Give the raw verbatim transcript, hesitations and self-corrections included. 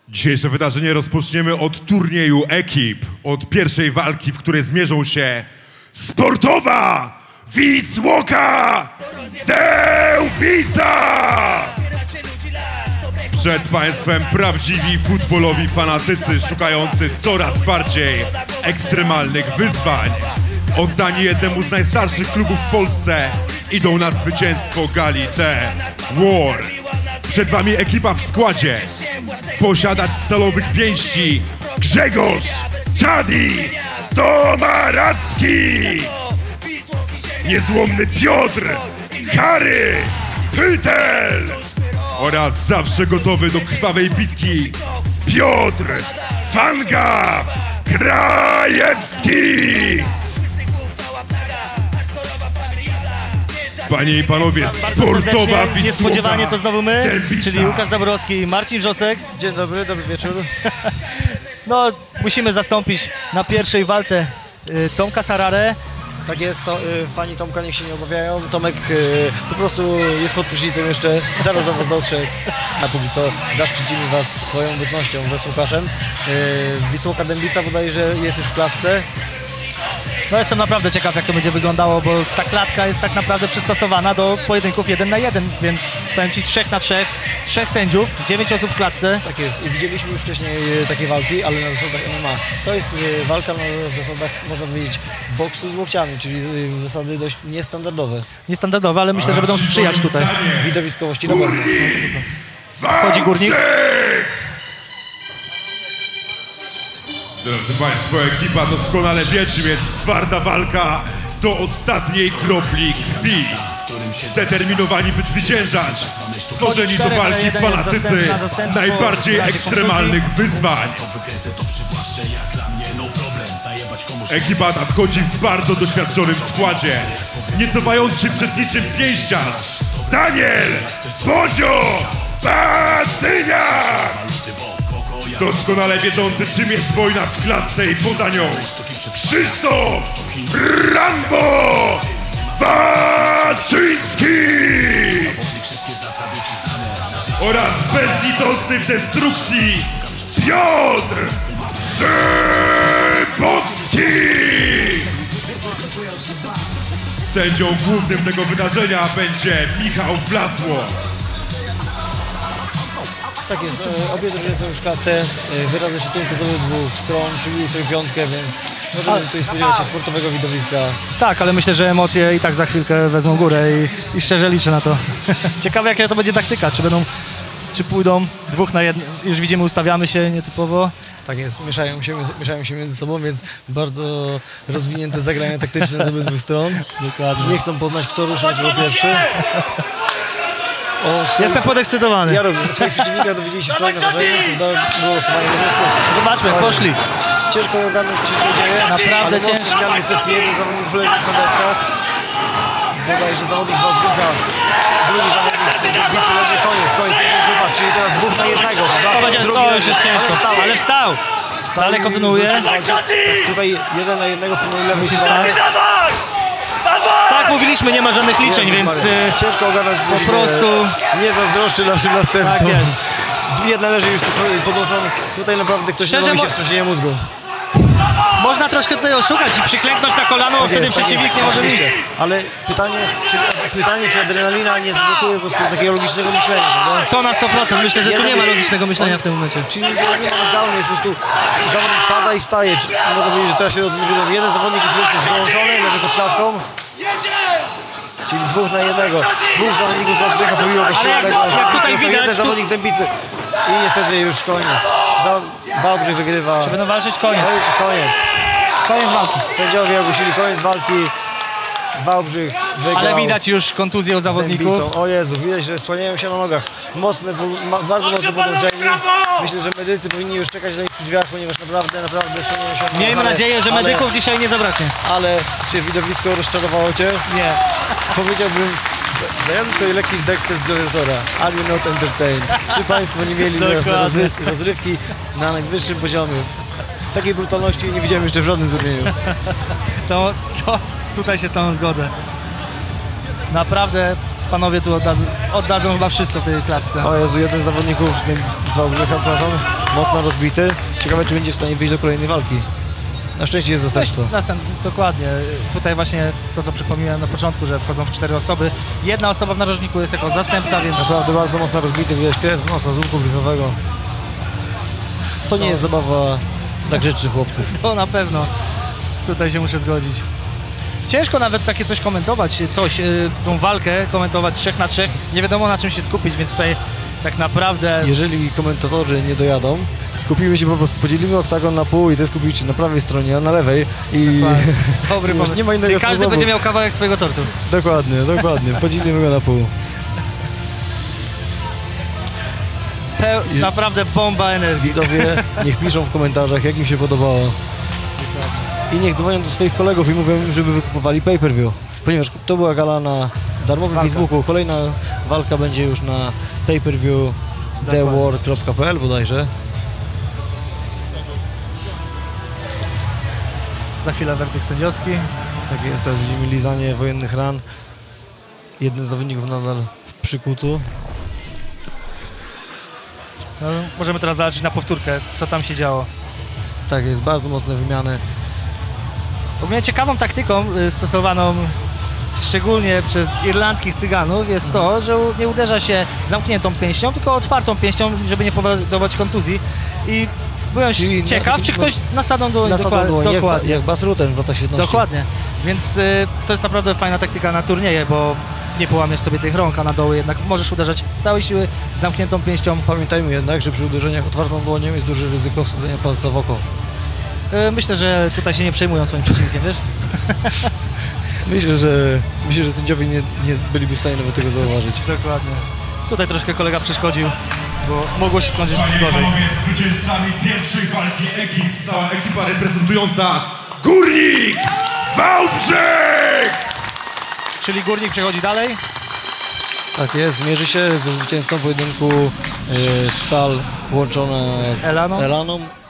Dzisiejsze wydarzenie rozpoczniemy od turnieju ekip, od pierwszej walki, w której zmierzą się sportowa Wisłoka Dębica! Przed państwem prawdziwi futbolowi fanatycy szukający coraz bardziej ekstremalnych wyzwań. Oddani jednemu z najstarszych klubów w Polsce idą na zwycięstwo gali T War. Przed wami ekipa w składzie. Posiadać stalowych pięści Grzegorz Czadi Domaracki, niezłomny Piotr Harry Pytel oraz zawsze gotowy do krwawej bitki Piotr Fanga Krajewski. Panie i panowie, sportowa Wisłoka. Niespodziewanie to znowu my, Dębica. czyli Łukasz Zaborowski i Marcin Wrzosek. Dzień dobry, dobry wieczór. No, musimy zastąpić na pierwszej walce y, Tomka Sararę. Tak jest, to, y, fani Tomka niech się nie obawiają. Tomek y, po prostu jest pod prysznicem jeszcze, zaraz do was dotrze. A póki co zaszczycimy was swoją obecnością ze Łukaszem. Y, Wisłoka Dębica bodajże jest już w klatce. No jestem naprawdę ciekaw, jak to będzie wyglądało, bo ta klatka jest tak naprawdę przystosowana do pojedynków jeden na jeden, więc powiem ci trzech na trzech, trzech sędziów, dziewięć osób w klatce. Tak jest. I widzieliśmy już wcześniej y, takie walki, ale na zasadach M M A. To jest y, walka na zasadach, można powiedzieć, boksu z łokciami, czyli y, zasady dość niestandardowe. Niestandardowe, ale myślę, że będą sprzyjać tutaj. Widowiskowości na pewno. Wchodzi Górnik. Drodzy państwo, ekipa doskonale wie, czym jest twarda walka do ostatniej kropli krwi. Zdeterminowani, by zwyciężać. Stworzeni do walki fanatycy najbardziej ekstremalnych wyzwań. Ekipa ta wchodzi w bardzo doświadczonym składzie, nie cofając się przed niczym pięściarz Daniel Bodzio Bacyniak! Doskonale wiedzący, czym jest wojna w klatce i poza nią Krzysztof Rambo Baczyński oraz bezlitosny w destrukcji Piotr Szybowski. Sędzią głównym tego wydarzenia będzie Michał Blasło. Tak jest, e, obie drużyny są już w klatce, e, wyrazy szacunku z obydwu stron, przybili sobie piątkę, więc możemy tutaj spodziewać się sportowego widowiska. Tak, ale myślę, że emocje i tak za chwilkę wezmą górę i, i szczerze liczę na to. Ciekawe, jaka to będzie taktyka, czy będą, czy pójdą dwóch na jedno, już widzimy, ustawiamy się nietypowo. Tak jest, mieszają się, mieszają się między sobą, więc bardzo rozwinięte zagrania taktyczne z obydwu stron. Dokładnie. Nie chcą poznać, kto ruszy na pierwszy. O, swoich... Jestem podekscytowany. Ja również. Swoich przeciwnikach dowiedzieli się wczoraj na ważeniu, było losowanie możliwości. Zobaczmy, poszli. Ciężko ogarnąć, co się tutaj dzieje. Naprawdę ale ciężko. zmiany wszystkie, jeden zawodnik leży na deskach. Bodajże zawodnik Wałbrzycha. Drugi zawodnik Dębicy leży, koniec, koniec. Chyba, czyli teraz dwóch na jednego. To będzie, Drugi to już leży, jest ciężko, ale wstał. ale wstał. Wstał Dalej i kontynuuje. tak, tutaj jeden na jednego po mojej lewej stronie. Tak mówiliśmy, nie ma żadnych liczeń, Jezu więc Maria. y, ciężko ogarnąć po prostu nie zazdroszczy naszym następcom. tak jest. Jedna leży już podłączony. Tutaj naprawdę ktoś Szczerze robi się mo- wstrząsienie mózgu. Można troszkę tutaj oszukać i przyklęknąć na kolano, bo Tak wtedy jest, tak przeciwnik jest, nie może oczywiście. wyjść. Ale pytanie czy, pytanie, czy adrenalina nie zablokuje po prostu takiego logicznego myślenia, prawda? To na sto procent. Myślę, że tu nie ma Jeden- logicznego myślenia on- w tym momencie. Czyli nie ma knockdownu, jest po prostu zawodnik pada i wstaje. Czy- Mogę powiedzieć, że teraz się odmówiłem. Jeden zawodnik jest wyłączony, leży pod klatką. Czyli dwóch na jednego. Dwóch zawodników z Wałbrzycha pobiło właściwie jak- jednego. jak tutaj Jest to widać, jeden tu- zawodnik z Dębicy. I niestety już koniec. Za- Wałbrzych wygrywa. Będą walczyć koniec. No i koniec. Koniec walki. Sędziowie ogłosili koniec walki. Wałbrzych wygrał. Ale widać już kontuzję u z zawodników. Dębicą. O Jezu, widać, że słaniają się na nogach. Mocne, ma, bardzo mocno podłączeni. Myślę, że medycy powinni już czekać na ich przy drzwiach, ponieważ naprawdę, naprawdę słaniają się na nogach. Miejmy ale- nadzieję, że ale- medyków dzisiaj nie zabraknie. Ale czy widowisko rozczarowało Cię? Nie. Powiedziałbym, zajadł tutaj lekki Dexter z Gladiatora. Are you not entertained? Czy Państwo nie mieli teraz Dokładnie. rozry- rozrywki na najwyższym poziomie? Takiej brutalności nie widziałem jeszcze w żadnym turnieju. To, to tutaj się z Tobą zgodzę. Naprawdę panowie tu oddadzą, oddadzą chyba wszystko w tej klatce. O Jezu, jeden z zawodników z Wałbrzycha, przepraszam. mocno rozbity. Ciekawe, czy będzie w stanie wyjść do kolejnej walki. Na szczęście jest zastępstwo. Następ, dokładnie. Tutaj właśnie to, co przypomniałem na początku, że wchodzą w cztery osoby. Jedna osoba w narożniku jest jako zastępca, więc... Naprawdę bardzo mocno rozbity, widać krew z nosa, z łuku brwiowego. To nie No. jest zabawa dla grzecznych chłopców. To na pewno. Tutaj się muszę zgodzić. Ciężko nawet takie coś komentować, coś, yy, tą walkę komentować trzech na trzech. Nie wiadomo, na czym się skupić, więc tutaj tak naprawdę... Jeżeli komentatorzy nie dojadą, skupimy się po prostu, podzielimy oktagon na pół i ty skupisz się na prawej stronie, a na lewej i... Dobry Już pomysł. nie ma innego Czyli każdy sposobu. będzie miał kawałek swojego tortu. Dokładnie, dokładnie. Podzielimy go na pół. Pe naprawdę bomba energii. Widzowie, niech piszą w komentarzach, jak im się podobało. I niech dzwonią do swoich kolegów i mówią im, żeby wykupowali pay-per-view. Ponieważ to była gala na darmowym Walka. Facebooku. Kolejna walka będzie już na pay-per-view the war kropka p l bodajże. Za chwilę werdykt sędziowski. Tak jest, teraz widzimy lizanie wojennych ran. Jeden z zawodników nadal w przykucu. No, możemy teraz zobaczyć na powtórkę, co tam się działo. Tak jest, bardzo mocne wymiany. Ogólnie ciekawą taktyką y, stosowaną szczególnie przez irlandzkich cyganów jest to, że u- nie uderza się zamkniętą pięścią, tylko otwartą pięścią, żeby nie powodować kontuzji. I byłem Czyli ciekaw, na- czy ktoś nasadą dłoń. Nasadą dokła- dłoń, jak, dokładnie. jak Bas Rutten w latach siedemdziesiątych. Dokładnie. Więc y, to jest naprawdę fajna taktyka na turnieje, bo nie połamiesz sobie tych rąk, a na doły jednak możesz uderzać z całej siły z zamkniętą pięścią. Pamiętajmy jednak, że przy uderzeniach otwartą dłonią jest duże ryzyko wsadzenia palca w oko. Y, myślę, że tutaj się nie przejmują swoim przeciwnikiem, wiesz? Myślę, że, myślę, że sędziowie nie, nie byliby w stanie nawet tego zauważyć. Dokładnie. Tutaj troszkę kolega przeszkodził, bo mogło się skończyć Panie i gorzej. panowie, zwycięzcami pierwszej walki ekip, cała ekipa reprezentująca Górnik Wałbrzych! Czyli Górnik przechodzi dalej. Tak jest, zmierzy się ze zwycięzcą pojedynku e, Stal połączona z Elaną. Elaną.